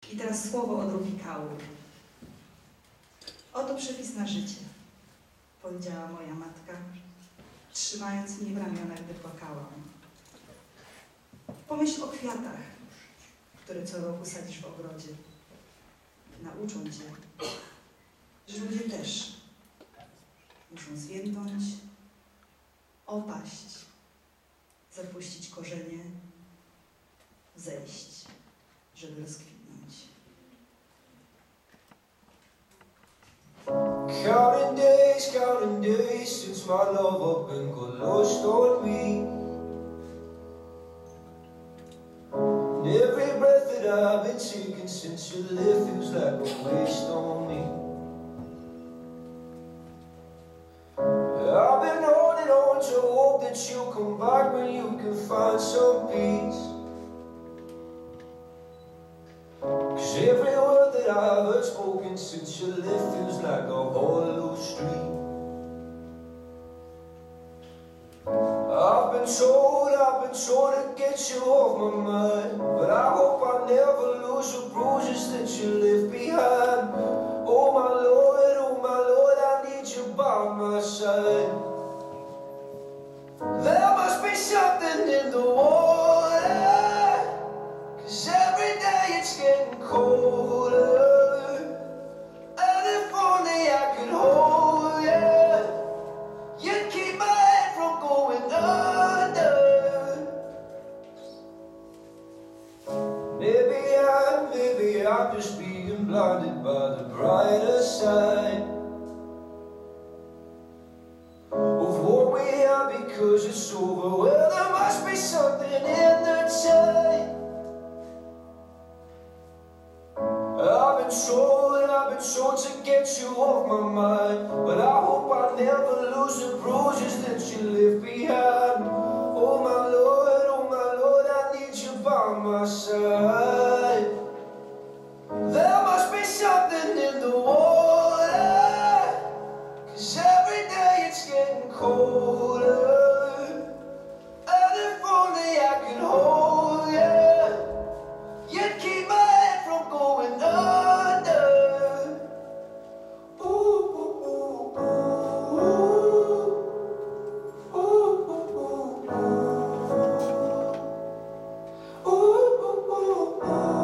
I teraz słowo od Rubikały. Oto przepis na życie, powiedziała moja matka, trzymając mnie w ramionach, gdy płakałam. Pomyśl o kwiatach, które co roku sadzisz w ogrodzie. Nauczą cię, że ludzie też muszą zwiędnąć, opaść, zapuścić korzenie, zejść, żeby rozkwitnąć. Counting days since my love up and got lost on me. And every breath that I've been taking since you left feels like a waste on me. I've been holding on to hope that you'll come back when you can find some peace. 'Cause every word that I've heard spoken since you left feels like a hollow street. I've been told to get you off my mind, but I hope I never lose the bruises that you left behind. Oh my Lord, I need you by my side. There must be something in the water, 'cause every day it's getting colder. And if only I could hold you, you'd keep my head from going under. Maybe I'm just being blinded by the brighter side of what we are, because it's over. Well, there must be something in the tide. I've been told to get you off my mind, but I hope I never lose the bruises that you left behind. Oh my Lord, I need you by my side. There must be something in the water, 'cause every day it's getting colder. And if only I could hold you, you'd keep my head from going under. Ooh, ooh, ooh, ooh. Ooh, ooh, ooh, ooh. Ooh, ooh, ooh,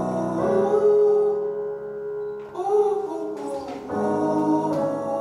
ooh. Ooh, ooh, ooh, ooh.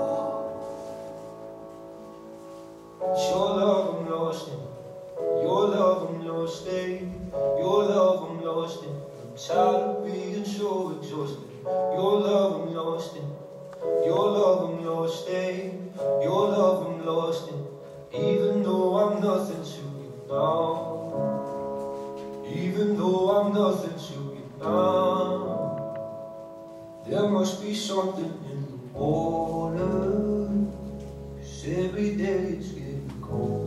It's your love I'm lost in. Your love I'm lost in. Your love I'm lost in. I'm tired of being so exhausted. Your love I'm lost in. Your love I'm lost in. Your love I'm lost in. Even though I'm nothing to you now. Even though I'm nothing to you now. There must be something in the water, 'cause every day it's getting cold.